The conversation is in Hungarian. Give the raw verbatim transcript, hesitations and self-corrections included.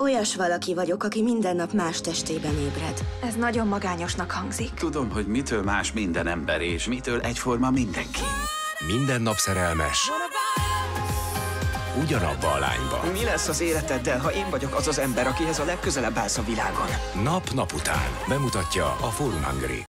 Olyas valaki vagyok, aki minden nap más testében ébred. Ez nagyon magányosnak hangzik. Tudom, hogy mitől más minden ember, és mitől egyforma mindenki. Minden nap szerelmes. Ugyanabba a lányba. Mi lesz az életeddel, ha én vagyok az az ember, akihez a legközelebb állsz a világon? Nap nap után. Bemutatja a Forum Hungary.